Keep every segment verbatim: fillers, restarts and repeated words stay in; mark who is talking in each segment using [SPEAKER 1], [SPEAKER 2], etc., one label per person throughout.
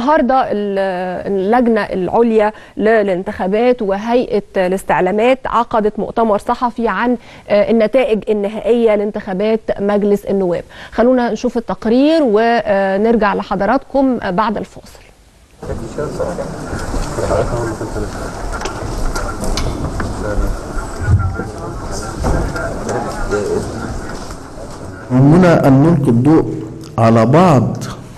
[SPEAKER 1] النهارده اللجنه العليا للانتخابات وهيئه الاستعلامات عقدت مؤتمر صحفي عن النتائج النهائيه لانتخابات مجلس النواب. خلونا نشوف التقرير ونرجع لحضراتكم بعد الفاصل.
[SPEAKER 2] يهمنا أن نلقي الضوء على بعض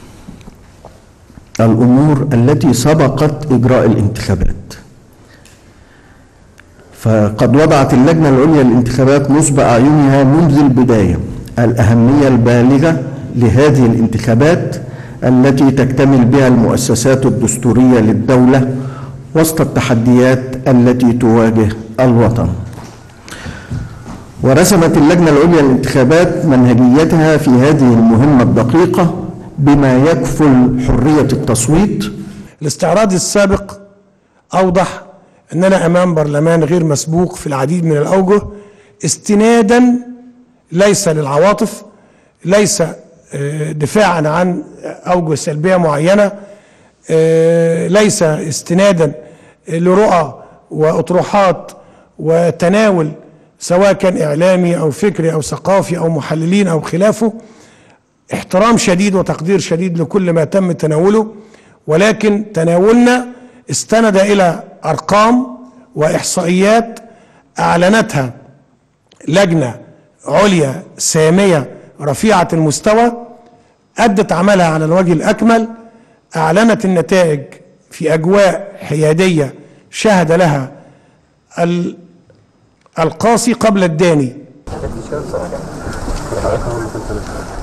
[SPEAKER 2] الأمور التي سبقت إجراء الانتخابات. فقد وضعت اللجنة العليا للانتخابات نصب أعينها منذ البداية الأهمية البالغة لهذه الانتخابات التي تكتمل بها المؤسسات الدستورية للدولة وسط التحديات التي تواجه الوطن. ورسمت اللجنة العليا للانتخابات منهجيتها في هذه المهمة الدقيقة بما يكفل حرية التصويت.
[SPEAKER 3] الاستعراض السابق أوضح أننا أمام برلمان غير مسبوق في العديد من الأوجه، استنادا ليس للعواطف، ليس دفاعا عن أوجه سلبية معينة، ليس استنادا لرؤى وأطروحات وتناول سواء كان إعلامي أو فكري أو ثقافي أو محللين أو خلافه. احترام شديد وتقدير شديد لكل ما تم تناوله، ولكن تناولنا استند إلى أرقام وإحصائيات أعلنتها لجنة عليا سامية رفيعة المستوى أدت عملها على الوجه الأكمل. أعلنت النتائج في أجواء حيادية شهد لها القاصي قبل الداني.